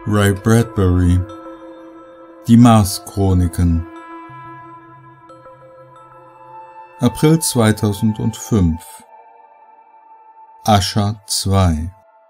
Ray Bradbury. Die Mars-Chroniken. April 2005. Asha 2.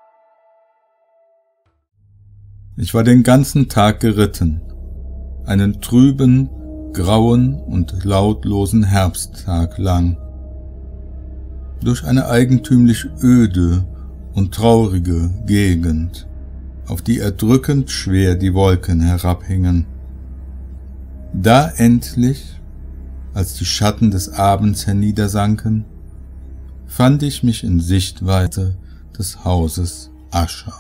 Ich war den ganzen Tag geritten. Einen trüben, grauen und lautlosen Herbsttag lang. Durch eine eigentümlich öde und traurige Gegend, auf die erdrückend schwer die Wolken herabhingen. Da endlich, als die Schatten des Abends herniedersanken, fand ich mich in Sichtweite des Hauses Asha.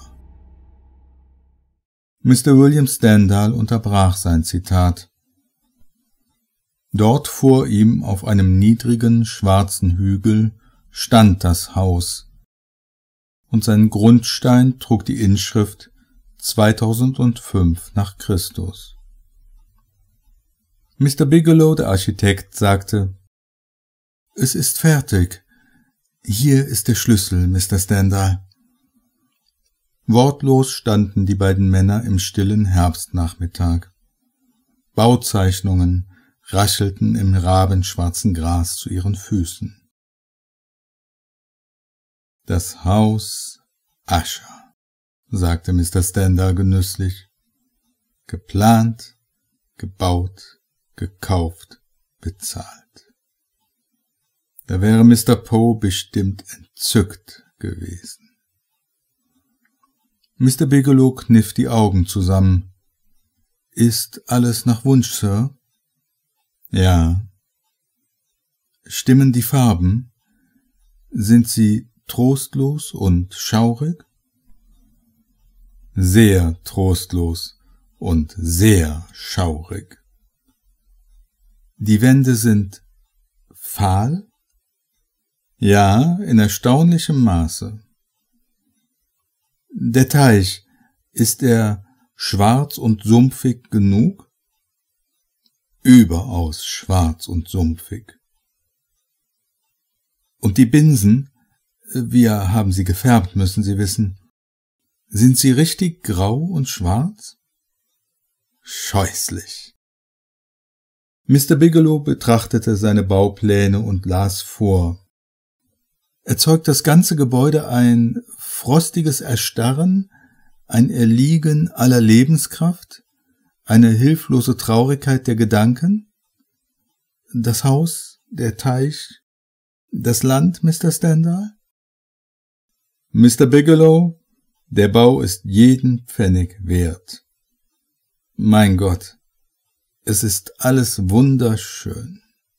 Mr. William Stendhal unterbrach sein Zitat. Dort vor ihm auf einem niedrigen, schwarzen Hügel stand das Haus, und sein Grundstein trug die Inschrift 2005 nach Christus. Mr. Bigelow, der Architekt, sagte, »Es ist fertig. Hier ist der Schlüssel, Mr. Stendhal.« Wortlos standen die beiden Männer im stillen Herbstnachmittag. Bauzeichnungen raschelten im rabenschwarzen Gras zu ihren Füßen. »Das Haus Asha«, sagte Mr. Stendhal genüsslich. »Geplant, gebaut, gekauft, bezahlt.« Da wäre Mr. Poe bestimmt entzückt gewesen. Mr. Bigelow kniff die Augen zusammen. »Ist alles nach Wunsch, Sir?« »Ja.« »Stimmen die Farben? Sind sie trostlos und schaurig?« »Sehr trostlos und sehr schaurig.« »Die Wände sind fahl?« »Ja, in erstaunlichem Maße.« »Der Teich, ist er schwarz und sumpfig genug?« »Überaus schwarz und sumpfig.« »Und die Binsen, wir haben sie gefärbt, müssen Sie wissen, sind sie richtig grau und schwarz?« »Scheußlich.« Mr. Bigelow betrachtete seine Baupläne und las vor. »Erzeugt das ganze Gebäude ein frostiges Erstarren, ein Erliegen aller Lebenskraft, eine hilflose Traurigkeit der Gedanken? Das Haus, der Teich, das Land, Mr. Stendhal?« »Mr. Bigelow, der Bau ist jeden Pfennig wert. Mein Gott, es ist alles wunderschön.«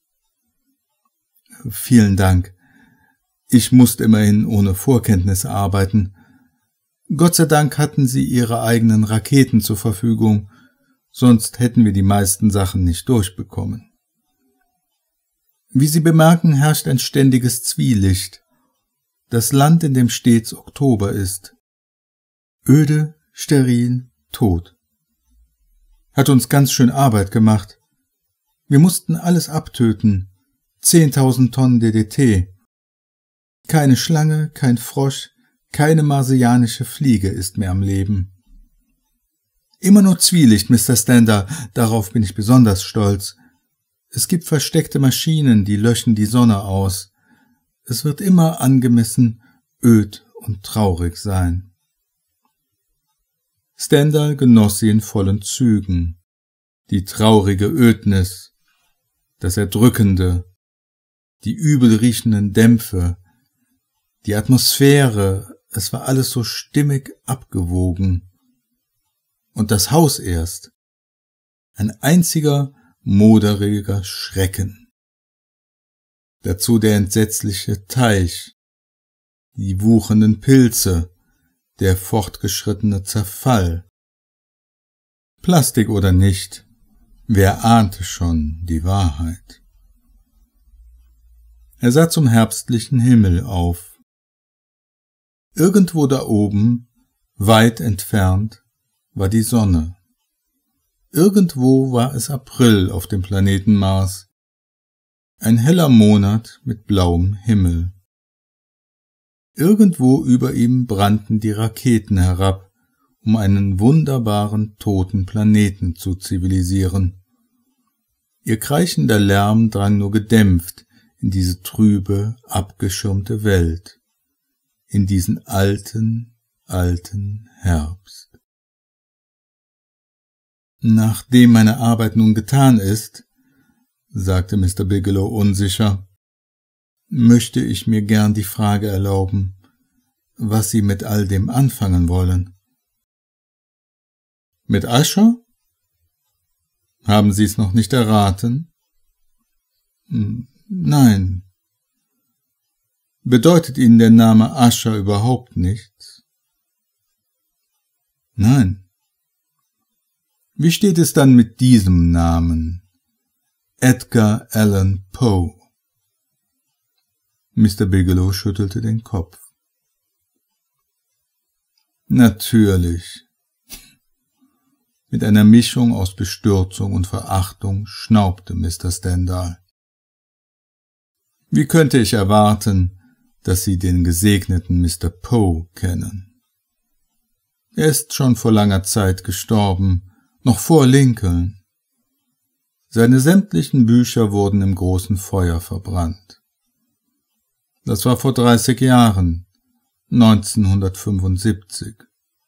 »Vielen Dank. Ich musste immerhin ohne Vorkenntnisse arbeiten. Gott sei Dank hatten Sie Ihre eigenen Raketen zur Verfügung, sonst hätten wir die meisten Sachen nicht durchbekommen. Wie Sie bemerken, herrscht ein ständiges Zwielicht. Das Land, in dem stets Oktober ist. Öde, steril, tot. Hat uns ganz schön Arbeit gemacht. Wir mussten alles abtöten. 10.000 Tonnen DDT. Keine Schlange, kein Frosch, keine marsianische Fliege ist mehr am Leben. Immer nur Zwielicht, Mr. Stendhal, darauf bin ich besonders stolz. Es gibt versteckte Maschinen, die löschen die Sonne aus. Es wird immer angemessen, öd und traurig sein.« Stendhal genoss sie in vollen Zügen. Die traurige Ödnis, das Erdrückende, die übel riechenden Dämpfe, die Atmosphäre, es war alles so stimmig abgewogen. Und das Haus erst, ein einziger moderiger Schrecken. Dazu der entsetzliche Teich, die wuchernden Pilze, der fortgeschrittene Zerfall. Plastik oder nicht, wer ahnte schon die Wahrheit? Er sah zum herbstlichen Himmel auf. Irgendwo da oben, weit entfernt, war die Sonne. Irgendwo war es April auf dem Planeten Mars. Ein heller Monat mit blauem Himmel. Irgendwo über ihm brannten die Raketen herab um einen wunderbaren toten Planeten zu zivilisieren. Ihr kreischender Lärm drang nur gedämpft in diese trübe, abgeschirmte Welt, in diesen alten, alten Herbst. Nachdem meine Arbeit nun getan ist, sagte Mr. Bigelow unsicher, möchte ich mir gern die Frage erlauben, was Sie mit all dem anfangen wollen. Mit Usher? Haben Sie es noch nicht erraten? Nein. Bedeutet Ihnen der Name Usher überhaupt nichts? Nein. Wie steht es dann mit diesem Namen? Edgar Allan Poe. Mr. Bigelow schüttelte den Kopf. Natürlich. Mit einer Mischung aus Bestürzung und Verachtung schnaubte Mr. Stendhal. Wie könnte ich erwarten, dass Sie den gesegneten Mr. Poe kennen? Er ist schon vor langer Zeit gestorben, noch vor Lincoln. Seine sämtlichen Bücher wurden im großen Feuer verbrannt. Das war vor 30 Jahren, 1975.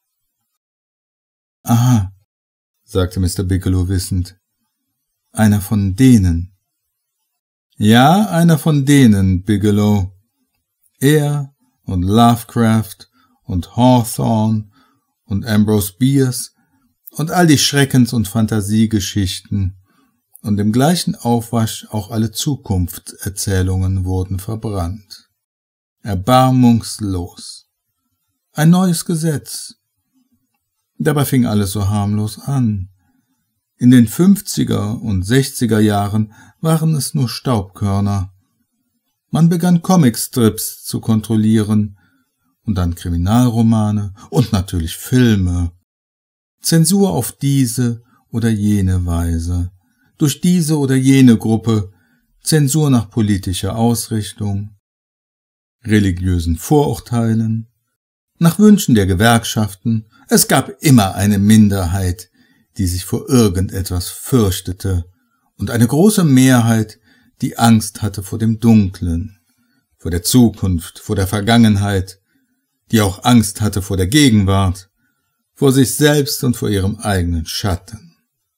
Aha, sagte Mr. Bigelow wissend. Einer von denen. Ja, einer von denen, Bigelow. Er und Lovecraft und Hawthorne und Ambrose Bierce und all die Schreckens- und Fantasiegeschichten und im gleichen Aufwasch auch alle Zukunftserzählungen wurden verbrannt. Erbarmungslos. Ein neues Gesetz. Dabei fing alles so harmlos an. In den 50er und 60er Jahren waren es nur Staubkörner. Man begann Comicstrips zu kontrollieren und dann Kriminalromane und natürlich Filme. Zensur auf diese oder jene Weise, durch diese oder jene Gruppe, Zensur nach politischer Ausrichtung, religiösen Vorurteilen, nach Wünschen der Gewerkschaften. Es gab immer eine Minderheit, die sich vor irgendetwas fürchtete, und eine große Mehrheit, die Angst hatte vor dem Dunklen, vor der Zukunft, vor der Vergangenheit, die auch Angst hatte vor der Gegenwart, vor sich selbst und vor ihrem eigenen Schatten.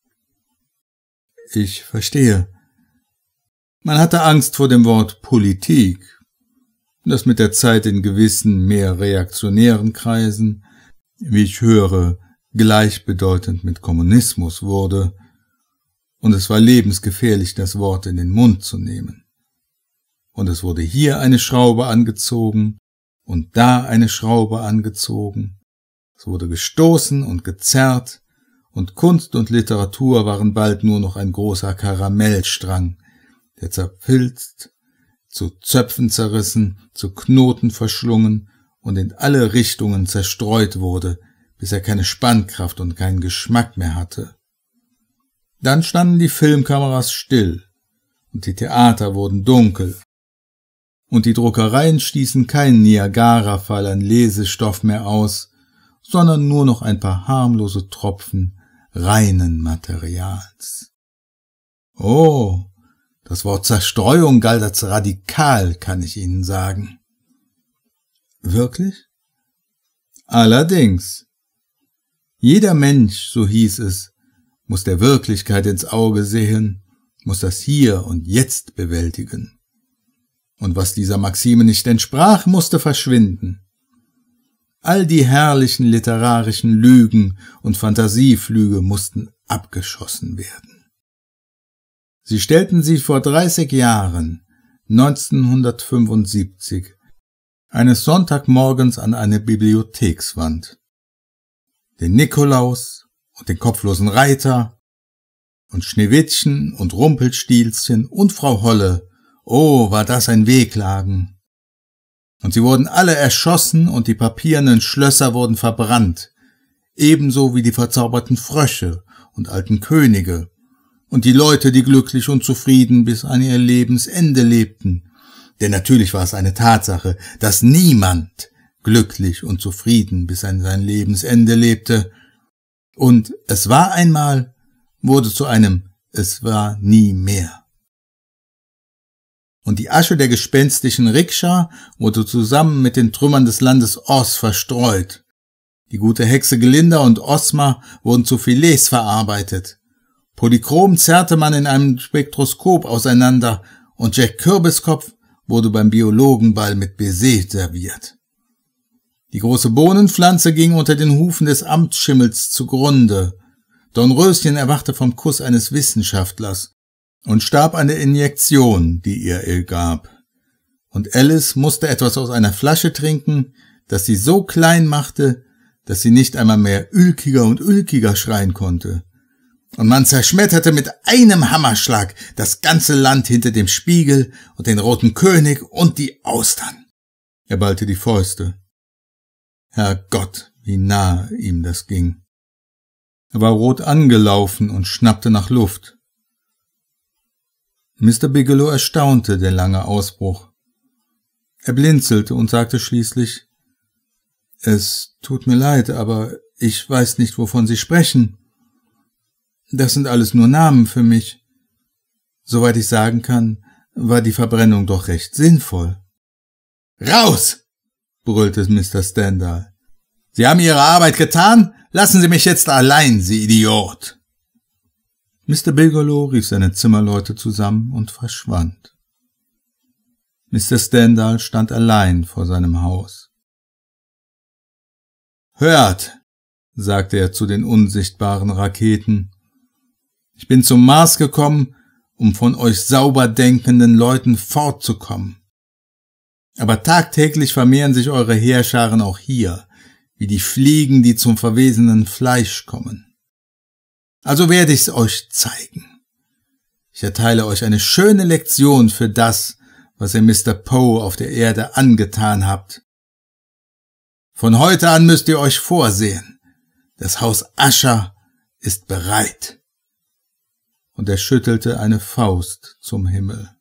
Ich verstehe. Man hatte Angst vor dem Wort Politik, das mit der Zeit in gewissen mehr reaktionären Kreisen, wie ich höre, gleichbedeutend mit Kommunismus wurde, und es war lebensgefährlich, das Wort in den Mund zu nehmen. Und es wurde hier eine Schraube angezogen und da eine Schraube angezogen. Es wurde gestoßen und gezerrt, und Kunst und Literatur waren bald nur noch ein großer Karamellstrang, der zerfilzt, zu Zöpfen zerrissen, zu Knoten verschlungen und in alle Richtungen zerstreut wurde, bis er keine Spannkraft und keinen Geschmack mehr hatte. Dann standen die Filmkameras still, und die Theater wurden dunkel, und die Druckereien stießen keinen Niagarafall an Lesestoff mehr aus, sondern nur noch ein paar harmlose Tropfen reinen Materials. Oh, das Wort Zerstreuung galt als radikal, kann ich Ihnen sagen. Wirklich? Allerdings. Jeder Mensch, so hieß es, muss der Wirklichkeit ins Auge sehen, muss das Hier und Jetzt bewältigen. Und was dieser Maxime nicht entsprach, musste verschwinden. All die herrlichen literarischen Lügen und Fantasieflüge mussten abgeschossen werden. Sie stellten sich vor 30 Jahren, 1975, eines Sonntagmorgens an eine Bibliothekswand. Den Nikolaus und den kopflosen Reiter und Schneewittchen und Rumpelstilzchen und Frau Holle, oh, war das ein Wehklagen. Und sie wurden alle erschossen und die papiernen Schlösser wurden verbrannt, ebenso wie die verzauberten Frösche und alten Könige und die Leute, die glücklich und zufrieden bis an ihr Lebensende lebten. Denn natürlich war es eine Tatsache, dass niemand glücklich und zufrieden bis an sein Lebensende lebte. Und es war einmal wurde zu einem Es war nie mehr. Und die Asche der gespenstischen Rikscha wurde zusammen mit den Trümmern des Landes Oz verstreut. Die gute Hexe Gelinda und Ozma wurden zu Filets verarbeitet. Polychrom zerrte man in einem Spektroskop auseinander und Jack Kürbiskopf wurde beim Biologenball mit Baiser serviert. Die große Bohnenpflanze ging unter den Hufen des Amtsschimmels zugrunde. Dornröschen erwachte vom Kuss eines Wissenschaftlers und starb an der Injektion, die ihr gab. Und Alice musste etwas aus einer Flasche trinken, das sie so klein machte, dass sie nicht einmal mehr ulkiger und ulkiger schreien konnte. Und man zerschmetterte mit einem Hammerschlag das ganze Land hinter dem Spiegel und den Roten König und die Austern. Er ballte die Fäuste. Herrgott, wie nahe ihm das ging. Er war rot angelaufen und schnappte nach Luft. Mr. Bigelow erstaunte der lange Ausbruch. Er blinzelte und sagte schließlich, »Es tut mir leid, aber ich weiß nicht, wovon Sie sprechen. Das sind alles nur Namen für mich. Soweit ich sagen kann, war die Verbrennung doch recht sinnvoll.« »Raus!« brüllte Mr. Stendhal. »Sie haben Ihre Arbeit getan? Lassen Sie mich jetzt allein, Sie Idiot!« Mr. Bigelow rief seine Zimmerleute zusammen und verschwand. Mr. Stendhal stand allein vor seinem Haus. »Hört«, sagte er zu den unsichtbaren Raketen, »ich bin zum Mars gekommen, um von euch sauber denkenden Leuten fortzukommen. Aber tagtäglich vermehren sich eure Heerscharen auch hier, wie die Fliegen, die zum verwesenen Fleisch kommen. Also werde ich's euch zeigen. Ich erteile euch eine schöne Lektion für das, was ihr Mr. Poe auf der Erde angetan habt. Von heute an müsst ihr euch vorsehen. Das Haus Usher ist bereit.« Und er schüttelte eine Faust zum Himmel.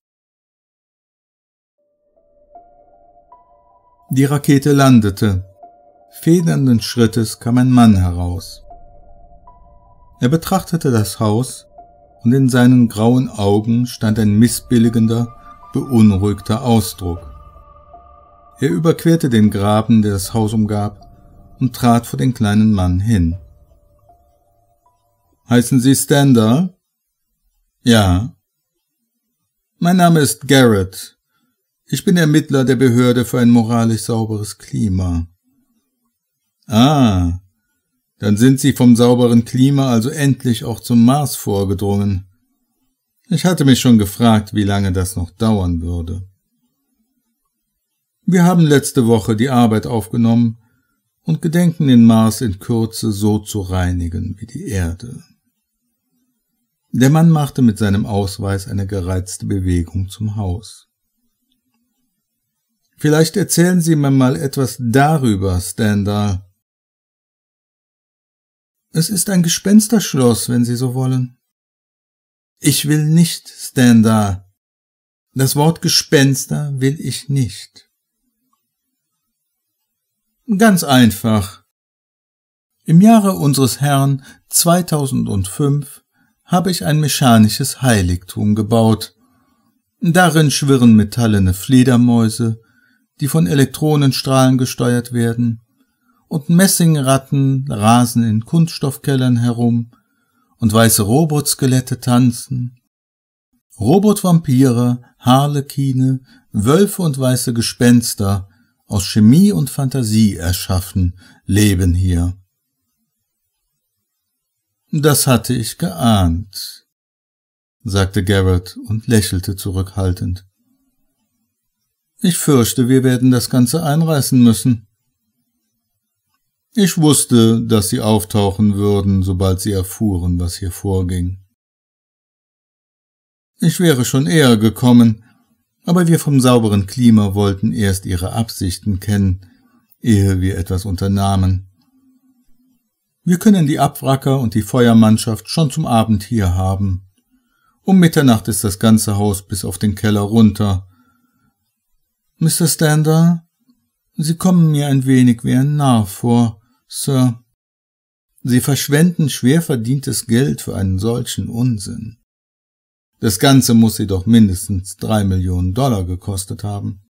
Die Rakete landete. Federnden Schrittes kam ein Mann heraus. Er betrachtete das Haus, und in seinen grauen Augen stand ein missbilligender, beunruhigter Ausdruck. Er überquerte den Graben, der das Haus umgab, und trat vor den kleinen Mann hin. »Heißen Sie Stendhal?« »Ja.« »Mein Name ist Garrett. Ich bin Ermittler der Behörde für ein moralisch sauberes Klima.« »Ah, dann sind Sie vom sauberen Klima also endlich auch zum Mars vorgedrungen. Ich hatte mich schon gefragt, wie lange das noch dauern würde. Wir haben letzte Woche die Arbeit aufgenommen und gedenken den Mars in Kürze so zu reinigen wie die Erde.« Der Mann machte mit seinem Ausweis eine gereizte Bewegung zum Haus. »Vielleicht erzählen Sie mir mal etwas darüber, Stendhal.« »Es ist ein Gespensterschloss, wenn Sie so wollen.« »Ich will nicht, Stendhal. Das Wort Gespenster will ich nicht.« »Ganz einfach. Im Jahre unseres Herrn 2005 habe ich ein mechanisches Heiligtum gebaut. Darin schwirren metallene Fledermäuse, die von Elektronenstrahlen gesteuert werden, und Messingratten rasen in Kunststoffkellern herum, und weiße Robotskelette tanzen. Robotvampire, Harlekine, Wölfe und weiße Gespenster, aus Chemie und Fantasie erschaffen, leben hier.« »Das hatte ich geahnt«, sagte Garrett und lächelte zurückhaltend. »Ich fürchte, wir werden das Ganze einreißen müssen.« »Ich wusste, dass Sie auftauchen würden, sobald Sie erfuhren, was hier vorging. Ich wäre schon eher gekommen, aber wir vom sauberen Klima wollten erst Ihre Absichten kennen, ehe wir etwas unternahmen. Wir können die Abwracker und die Feuermannschaft schon zum Abend hier haben. Um Mitternacht ist das ganze Haus bis auf den Keller runter. Mr. Stendhal, Sie kommen mir ein wenig wie ein Narr vor, Sir. Sie verschwenden schwer verdientes Geld für einen solchen Unsinn. Das Ganze muss Sie doch mindestens 3 Millionen Dollar gekostet haben.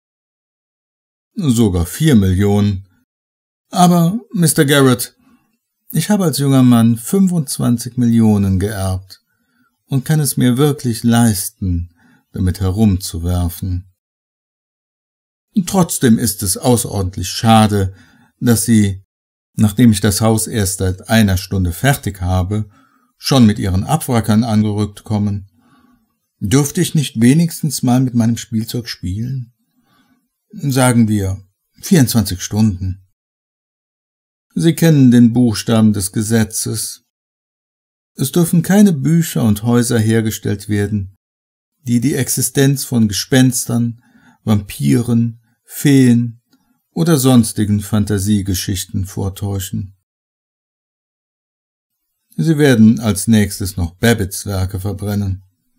Sogar 4 Millionen. Aber, Mr. Garrett, ich habe als junger Mann 25 Millionen geerbt und kann es mir wirklich leisten, damit herumzuwerfen. Trotzdem ist es außerordentlich schade, dass Sie, nachdem ich das Haus erst seit einer Stunde fertig habe, schon mit Ihren Abwrackern angerückt kommen. Dürfte ich nicht wenigstens mal mit meinem Spielzeug spielen? Sagen wir 24 Stunden. Sie kennen den Buchstaben des Gesetzes. Es dürfen keine Bücher und Häuser hergestellt werden, die die Existenz von Gespenstern, Vampiren, Feen oder sonstigen Fantasiegeschichten vortäuschen. Sie werden als nächstes noch Babbitts Werke verbrennen.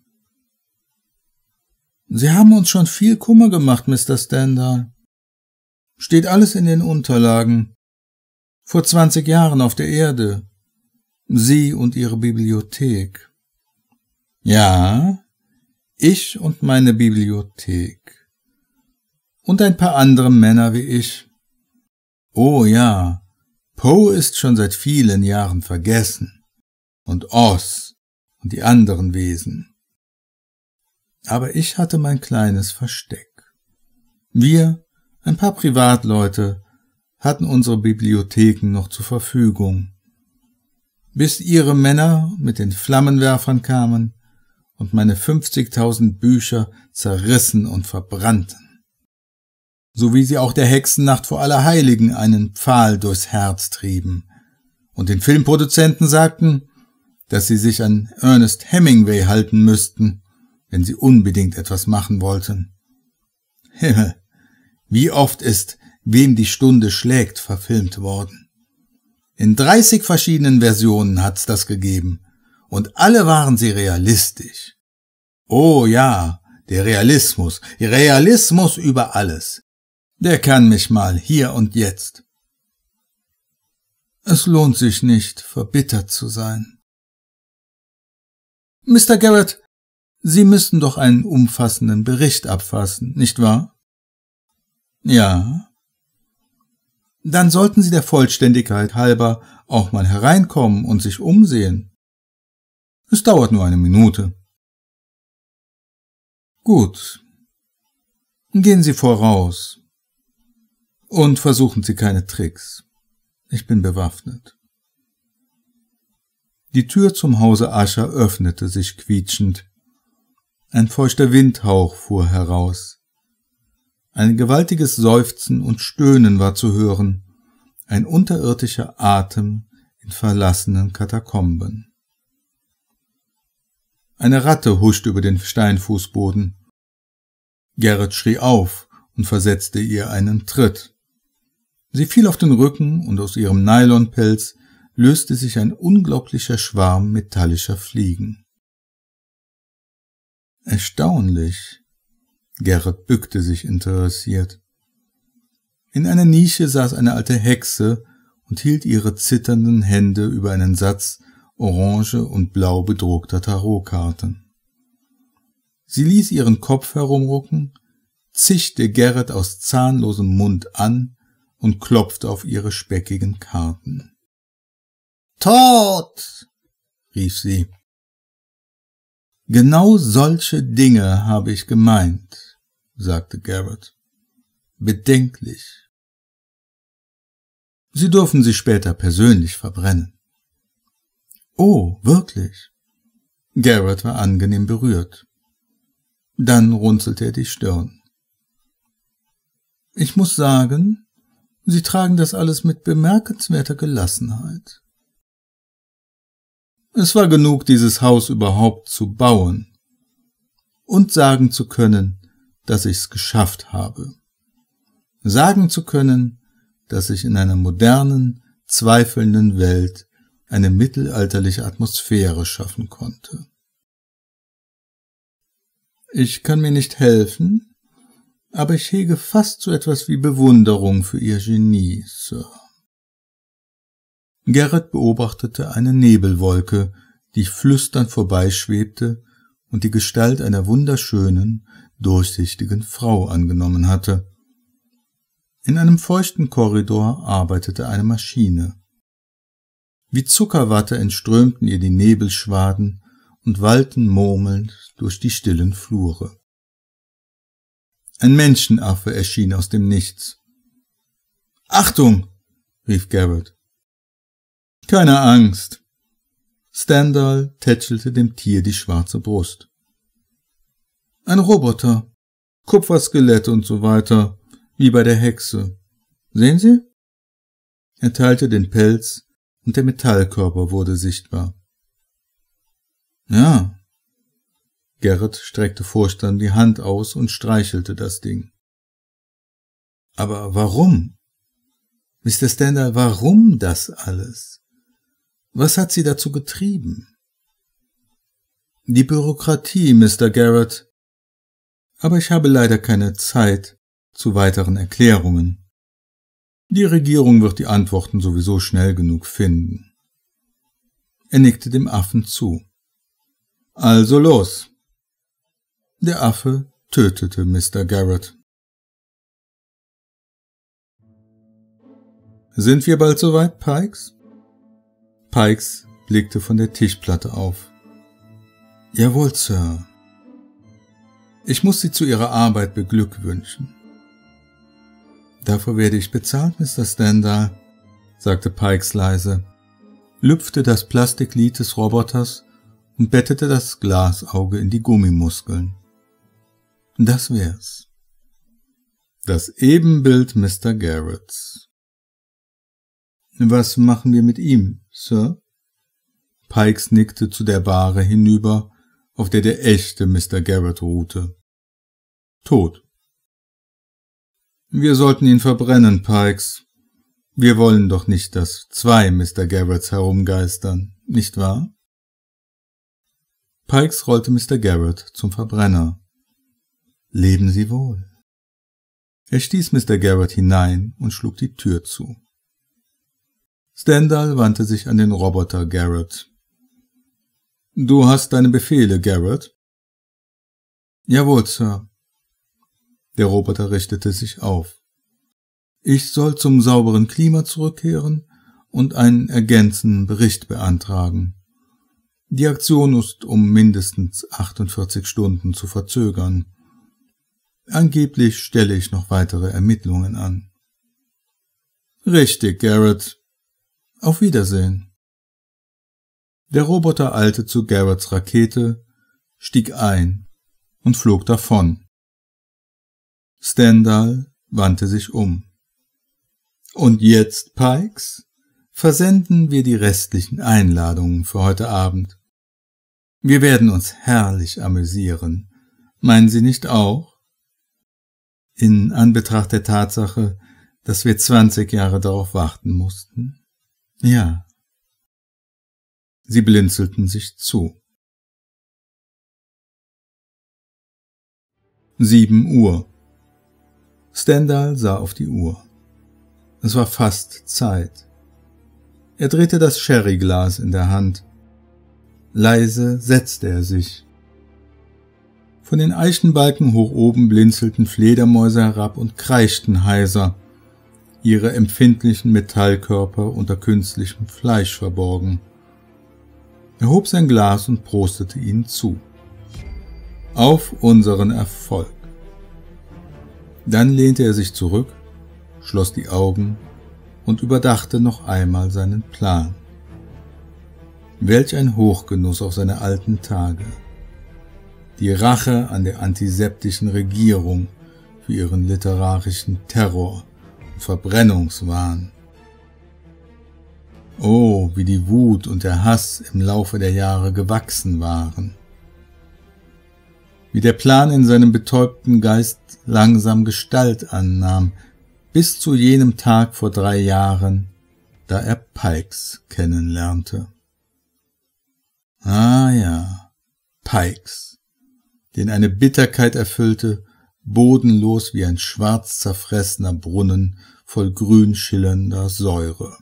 Sie haben uns schon viel Kummer gemacht, Mr. Stendhal. Steht alles in den Unterlagen. Vor 20 Jahren auf der Erde. Sie und Ihre Bibliothek. Ja, ich und meine Bibliothek. Und ein paar andere Männer wie ich. Oh ja, Poe ist schon seit vielen Jahren vergessen. Und Oz und die anderen Wesen. Aber ich hatte mein kleines Versteck. Wir, ein paar Privatleute, hatten unsere Bibliotheken noch zur Verfügung, bis Ihre Männer mit den Flammenwerfern kamen und meine 50.000 Bücher zerrissen und verbrannten, so wie sie auch der Hexennacht vor Allerheiligen einen Pfahl durchs Herz trieben und den Filmproduzenten sagten, dass sie sich an Ernest Hemingway halten müssten, wenn sie unbedingt etwas machen wollten. Himmel, wie oft ist Wem die Stunde schlägt verfilmt worden. In 30 verschiedenen Versionen hat's das gegeben, und alle waren sie realistisch. Oh ja, der Realismus über alles. Der kann mich mal hier und jetzt. Es lohnt sich nicht, verbittert zu sein. Mr. Garrett, Sie müssten doch einen umfassenden Bericht abfassen, nicht wahr? Ja. Dann sollten Sie der Vollständigkeit halber auch mal hereinkommen und sich umsehen. Es dauert nur eine Minute. Gut. Gehen Sie voraus. Und versuchen Sie keine Tricks. Ich bin bewaffnet. Die Tür zum Hause Usher öffnete sich quietschend. Ein feuchter Windhauch fuhr heraus. Ein gewaltiges Seufzen und Stöhnen war zu hören, ein unterirdischer Atem in verlassenen Katakomben. Eine Ratte huschte über den Steinfußboden. Garrett schrie auf und versetzte ihr einen Tritt. Sie fiel auf den Rücken und aus ihrem Nylonpelz löste sich ein unglaublicher Schwarm metallischer Fliegen. Erstaunlich. Garrett bückte sich interessiert. In einer Nische saß eine alte Hexe und hielt ihre zitternden Hände über einen Satz orange und blau bedruckter Tarotkarten. Sie ließ ihren Kopf herumrucken, zischte Garrett aus zahnlosem Mund an und klopfte auf ihre speckigen Karten. »Tod«, rief sie. »Genau solche Dinge habe ich gemeint«, sagte Garrett. »Bedenklich. Sie dürfen sie später persönlich verbrennen.« »Oh, wirklich?« Garrett war angenehm berührt. Dann runzelte er die Stirn. »Ich muss sagen, Sie tragen das alles mit bemerkenswerter Gelassenheit.« Es war genug, dieses Haus überhaupt zu bauen und sagen zu können, dass ich's geschafft habe. Sagen zu können, dass ich in einer modernen, zweifelnden Welt eine mittelalterliche Atmosphäre schaffen konnte. Ich kann mir nicht helfen, aber ich hege fast so etwas wie Bewunderung für Ihr Genie, Sir. Garrett beobachtete eine Nebelwolke, die flüsternd vorbeischwebte und die Gestalt einer wunderschönen, durchsichtigen Frau angenommen hatte. In einem feuchten Korridor arbeitete eine Maschine. Wie Zuckerwatte entströmten ihr die Nebelschwaden und wallten murmelnd durch die stillen Flure. Ein Menschenaffe erschien aus dem Nichts. »Achtung!« rief Garrett. »Keine Angst!« Stendhal tätschelte dem Tier die schwarze Brust. »Ein Roboter, Kupferskelett und so weiter, wie bei der Hexe. Sehen Sie?« Er teilte den Pelz und der Metallkörper wurde sichtbar. »Ja.« Garrett streckte vorstand die Hand aus und streichelte das Ding. »Aber warum? Mr. Stendhal, warum das alles? Was hat Sie dazu getrieben?« »Die Bürokratie, Mr. Garrett. Aber ich habe leider keine Zeit zu weiteren Erklärungen. Die Regierung wird die Antworten sowieso schnell genug finden.« Er nickte dem Affen zu. »Also los!« Der Affe tötete Mr. Garrett. »Sind wir bald soweit, Pikes?« Pikes blickte von der Tischplatte auf. »Jawohl, Sir. Ich muss Sie zu Ihrer Arbeit beglückwünschen.« »Dafür werde ich bezahlt, Mr. Stendhal«, sagte Pikes leise, lüpfte das Plastiklid des Roboters und bettete das Glasauge in die Gummimuskeln. »Das wär's.« »Das Ebenbild Mr. Garretts.« »Was machen wir mit ihm, Sir?« Pikes nickte zu der Bahre hinüber, auf der der echte Mr. Garrett ruhte. »Tot.« »Wir sollten ihn verbrennen, Pikes. Wir wollen doch nicht, dass 2 Mr. Garretts herumgeistern, nicht wahr?« Pikes rollte Mr. Garrett zum Verbrenner. »Leben Sie wohl.« Er stieß Mr. Garrett hinein und schlug die Tür zu. Stendhal wandte sich an den Roboter Garrett. »Du hast deine Befehle, Garrett?« »Jawohl, Sir.« Der Roboter richtete sich auf. »Ich soll zum sauberen Klima zurückkehren und einen ergänzenden Bericht beantragen. Die Aktion ist um mindestens 48 Stunden zu verzögern. Angeblich stelle ich noch weitere Ermittlungen an.« »Richtig, Garrett. Auf Wiedersehen.« Der Roboter eilte zu Garretts Rakete, stieg ein und flog davon. Stendhal wandte sich um. »Und jetzt, Pikes, versenden wir die restlichen Einladungen für heute Abend. Wir werden uns herrlich amüsieren. Meinen Sie nicht auch? In Anbetracht der Tatsache, dass wir 20 Jahre darauf warten mussten? Ja.« Sie blinzelten sich zu. 7 Uhr. Stendhal sah auf die Uhr. Es war fast Zeit. Er drehte das Sherryglas in der Hand. Leise setzte er sich. Von den Eichenbalken hoch oben blinzelten Fledermäuse herab und kreischten heiser, ihre empfindlichen Metallkörper unter künstlichem Fleisch verborgen. Er hob sein Glas und prostete ihnen zu. »Auf unseren Erfolg!« Dann lehnte er sich zurück, schloss die Augen und überdachte noch einmal seinen Plan. Welch ein Hochgenuss auf seine alten Tage. Die Rache an der antiseptischen Regierung für ihren literarischen Terror und Verbrennungswahn. Oh, wie die Wut und der Hass im Laufe der Jahre gewachsen waren. Wie der Plan in seinem betäubten Geist langsam Gestalt annahm, bis zu jenem Tag vor 3 Jahren, da er Pikes kennenlernte. Ah ja, Pikes, den eine Bitterkeit erfüllte, bodenlos wie ein schwarz zerfressener Brunnen voll grün schillernder Säure.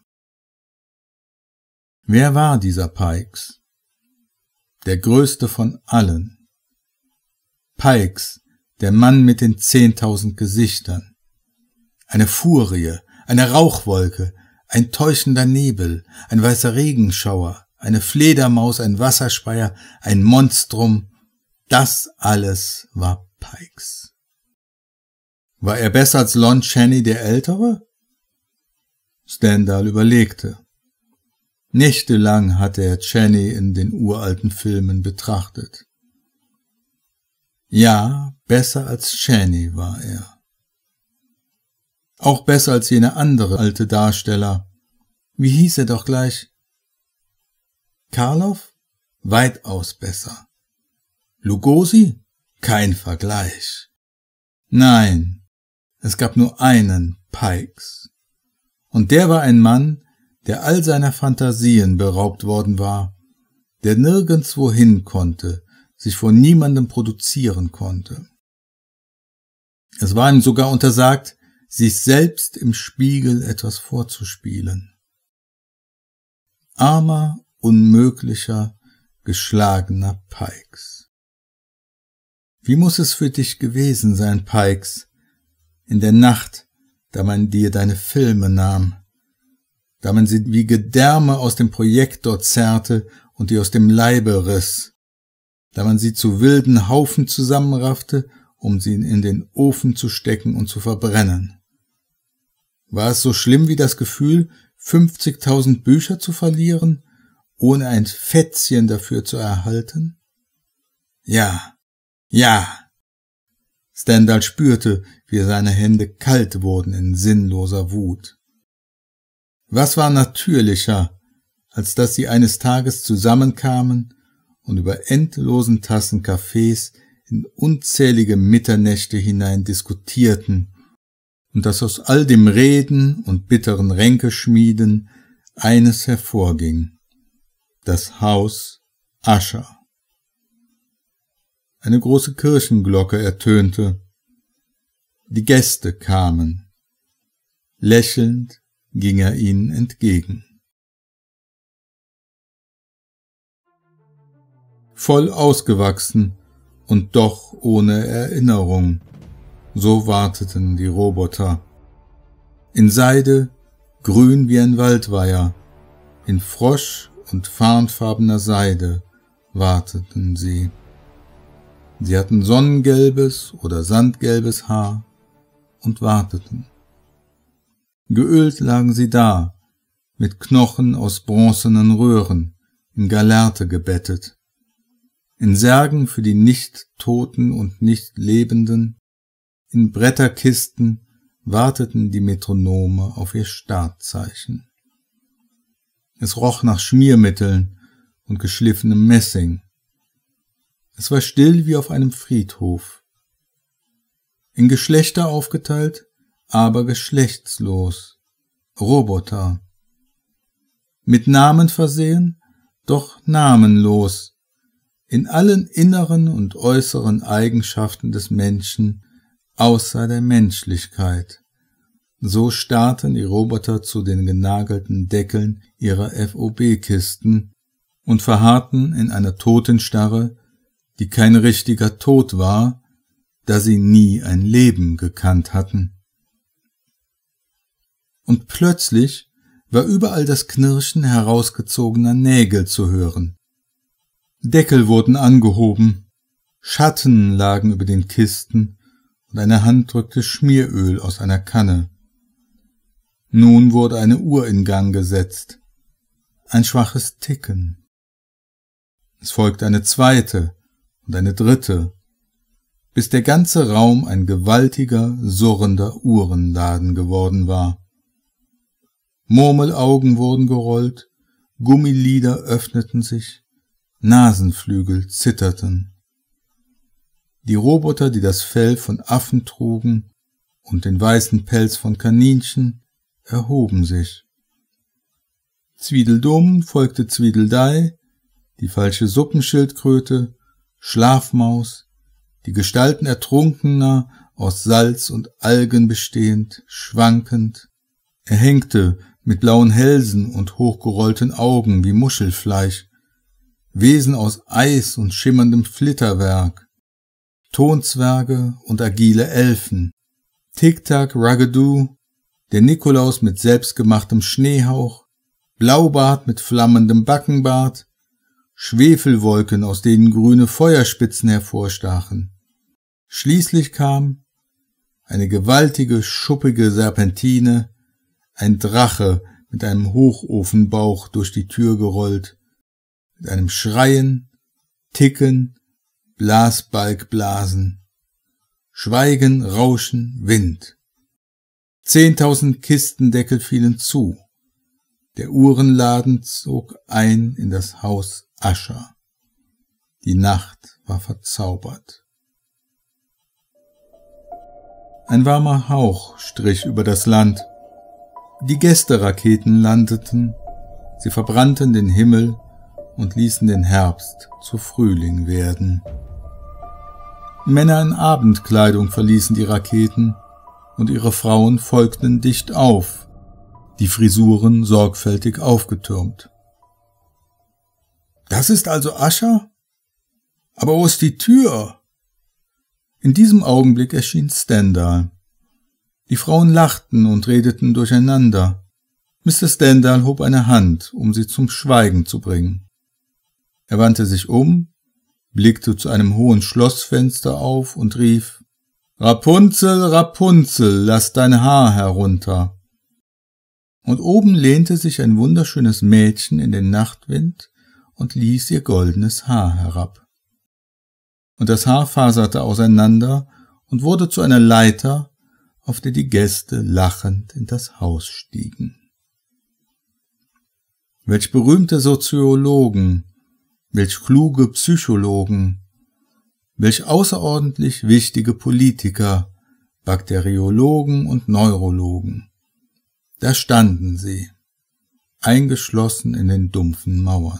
Wer war dieser Pikes? Der größte von allen. Pikes, der Mann mit den 10.000 Gesichtern. Eine Furie, eine Rauchwolke, ein täuschender Nebel, ein weißer Regenschauer, eine Fledermaus, ein Wasserspeier, ein Monstrum, das alles war Pikes. War er besser als Lon Chaney der Ältere? Stendhal überlegte. Nächtelang hatte er Chaney in den uralten Filmen betrachtet. Ja, besser als Chaney war er. Auch besser als jene andere alte Darsteller. Wie hieß er doch gleich? Karloff? Weitaus besser. Lugosi? Kein Vergleich. Nein, es gab nur einen Pikes. Und der war ein Mann, der all seiner Fantasien beraubt worden war, der nirgendswo hin konnte, sich vor niemandem produzieren konnte. Es war ihm sogar untersagt, sich selbst im Spiegel etwas vorzuspielen. Armer, unmöglicher, geschlagener Pikes. Wie muss es für dich gewesen sein, Pikes, in der Nacht, da man dir deine Filme nahm, da man sie wie Gedärme aus dem Projektor zerrte und die aus dem Leibe riss, da man sie zu wilden Haufen zusammenraffte, um sie in den Ofen zu stecken und zu verbrennen. War es so schlimm wie das Gefühl, 50.000 Bücher zu verlieren, ohne ein Fätzchen dafür zu erhalten? Ja, ja. Stendhal spürte, wie seine Hände kalt wurden in sinnloser Wut. Was war natürlicher, als dass sie eines Tages zusammenkamen und über endlosen Tassen Kaffees in unzählige Mitternächte hinein diskutierten und dass aus all dem Reden und bitteren Ränkeschmieden eines hervorging: das Haus Usher. Eine große Kirchenglocke ertönte. Die Gäste kamen. Lächelnd ging er ihnen entgegen. Voll ausgewachsen und doch ohne Erinnerung, so warteten die Roboter. In Seide, grün wie ein Waldweiher, in Frosch- und farnfarbener Seide warteten sie. Sie hatten sonnengelbes oder sandgelbes Haar und warteten. Geölt lagen sie da, mit Knochen aus bronzenen Röhren, in Gallerte gebettet. In Särgen für die Nicht-Toten und Nicht-Lebenden, in Bretterkisten warteten die Metronome auf ihr Startzeichen. Es roch nach Schmiermitteln und geschliffenem Messing. Es war still wie auf einem Friedhof. In Geschlechter aufgeteilt, aber geschlechtslos. Roboter. Mit Namen versehen, doch namenlos. In allen inneren und äußeren Eigenschaften des Menschen, außer der Menschlichkeit. So starrten die Roboter zu den genagelten Deckeln ihrer FOB-Kisten und verharrten in einer Totenstarre, die kein richtiger Tod war, da sie nie ein Leben gekannt hatten. Und plötzlich war überall das Knirschen herausgezogener Nägel zu hören. Deckel wurden angehoben, Schatten lagen über den Kisten und eine Hand drückte Schmieröl aus einer Kanne. Nun wurde eine Uhr in Gang gesetzt, ein schwaches Ticken. Es folgte eine zweite und eine dritte, bis der ganze Raum ein gewaltiger, surrender Uhrenladen geworden war. Murmelaugen wurden gerollt, Gummilider öffneten sich, Nasenflügel zitterten. Die Roboter, die das Fell von Affen trugen und den weißen Pelz von Kaninchen, erhoben sich. Zwiedeldumm folgte Zwiedeldei, die falsche Suppenschildkröte, Schlafmaus, die Gestalten Ertrunkener aus Salz und Algen bestehend, schwankend. Er hängte mit blauen Hälsen und hochgerollten Augen wie Muschelfleisch, Wesen aus Eis und schimmerndem Flitterwerk, Tonzwerge und agile Elfen, Tic-Tac, Ragadoo, der Nikolaus mit selbstgemachtem Schneehauch, Blaubart mit flammendem Backenbart, Schwefelwolken, aus denen grüne Feuerspitzen hervorstachen. Schließlich kam eine gewaltige, schuppige Serpentine, ein Drache mit einem Hochofenbauch durch die Tür gerollt, mit einem Schreien, Ticken, Blasbalg blasen, Schweigen, Rauschen, Wind. 10.000 Kistendeckel fielen zu. Der Uhrenladen zog ein in das Haus Usher. Die Nacht war verzaubert. Ein warmer Hauch strich über das Land. Die Gästeraketen landeten, sie verbrannten den Himmel und ließen den Herbst zu Frühling werden. Männer in Abendkleidung verließen die Raketen und ihre Frauen folgten dicht auf, die Frisuren sorgfältig aufgetürmt. »Das ist also Usher? Aber wo ist die Tür?« In diesem Augenblick erschien Stendhal. Die Frauen lachten und redeten durcheinander. Mr. Stendhal hob eine Hand, um sie zum Schweigen zu bringen. Er wandte sich um, blickte zu einem hohen Schlossfenster auf und rief: »Rapunzel, Rapunzel, lass dein Haar herunter!« Und oben lehnte sich ein wunderschönes Mädchen in den Nachtwind und ließ ihr goldenes Haar herab. Und das Haar faserte auseinander und wurde zu einer Leiter, auf der die Gäste lachend in das Haus stiegen. Welch berühmte Soziologen, welch kluge Psychologen, welch außerordentlich wichtige Politiker, Bakteriologen und Neurologen. Da standen sie, eingeschlossen in den dumpfen Mauern.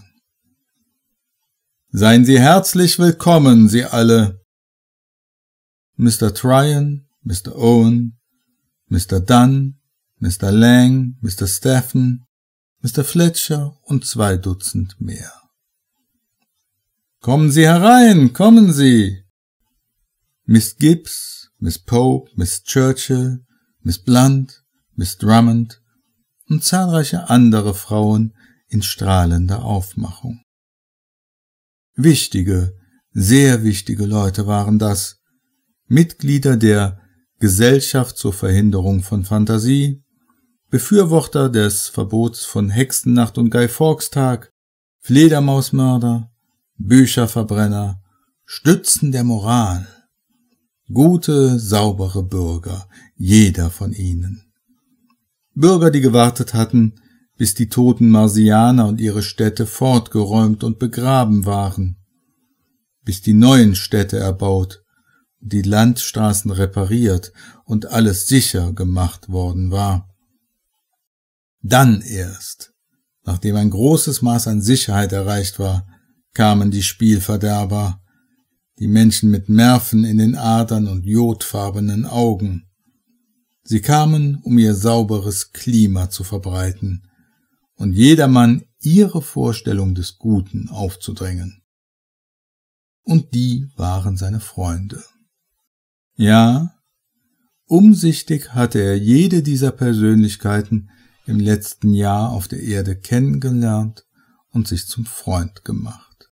»Seien Sie herzlich willkommen, Sie alle!« Mr. Tryon, Mr. Owen, Mr. Dunn, Mr. Lang, Mr. Stephen, Mr. Fletcher und 2 Dutzend mehr. »Kommen Sie herein, kommen Sie!« Miss Gibbs, Miss Pope, Miss Churchill, Miss Blunt, Miss Drummond und zahlreiche andere Frauen in strahlender Aufmachung. Wichtige, sehr wichtige Leute waren das, Mitglieder der Gesellschaft zur Verhinderung von Fantasie, Befürworter des Verbots von Hexennacht und Guy-Fawkes-Tag, Fledermausmörder, Bücherverbrenner, Stützen der Moral, gute, saubere Bürger, jeder von ihnen. Bürger, die gewartet hatten, bis die toten Marsianer und ihre Städte fortgeräumt und begraben waren, bis die neuen Städte erbaut, die Landstraßen repariert und alles sicher gemacht worden war. Dann erst, nachdem ein großes Maß an Sicherheit erreicht war, kamen die Spielverderber, die Menschen mit Nerven in den Adern und jodfarbenen Augen. Sie kamen, um ihr sauberes Klima zu verbreiten und jedermann ihre Vorstellung des Guten aufzudrängen. Und die waren seine Freunde. Ja, umsichtig hatte er jede dieser Persönlichkeiten im letzten Jahr auf der Erde kennengelernt und sich zum Freund gemacht.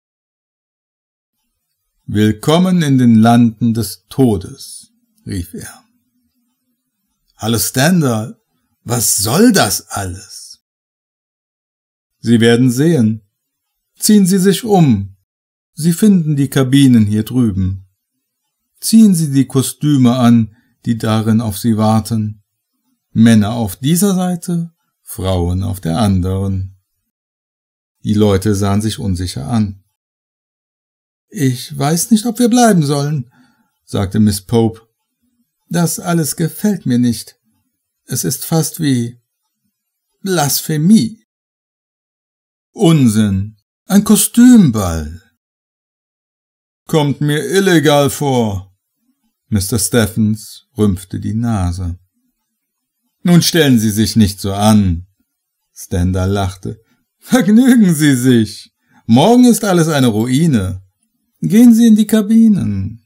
»Willkommen in den Landen des Todes«, rief er. »Hallo Stendhal, was soll das alles?« »Sie werden sehen. Ziehen Sie sich um. Sie finden die Kabinen hier drüben. Ziehen Sie die Kostüme an, die darin auf Sie warten. Männer auf dieser Seite, Frauen auf der anderen.« Die Leute sahen sich unsicher an. »Ich weiß nicht, ob wir bleiben sollen«, sagte Miss Pope. »Das alles gefällt mir nicht. Es ist fast wie Blasphemie.« »Unsinn! Ein Kostümball!« »Kommt mir illegal vor. Mr. Stephens rümpfte die Nase. »Nun stellen Sie sich nicht so an«, Stendhal lachte. »Vergnügen Sie sich. Morgen ist alles eine Ruine. Gehen Sie in die Kabinen.«